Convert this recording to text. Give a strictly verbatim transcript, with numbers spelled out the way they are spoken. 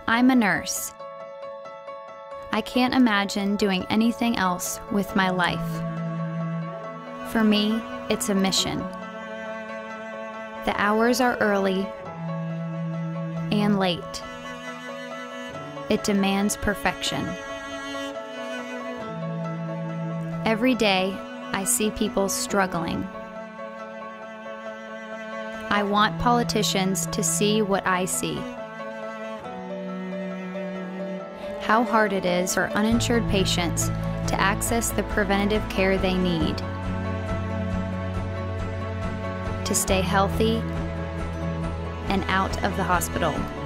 I'm a nurse. I can't imagine doing anything else with my life. For me, it's a mission. The hours are early and late. It demands perfection. Every day, I see people struggling. I want politicians to see what I see. How hard it is for uninsured patients to access the preventative care they need, to stay healthy and out of the hospital.